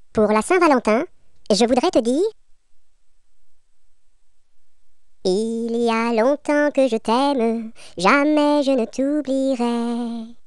Pour la Saint-Valentin, je voudrais te dire: il y a longtemps que je t'aime, jamais je ne t'oublierai.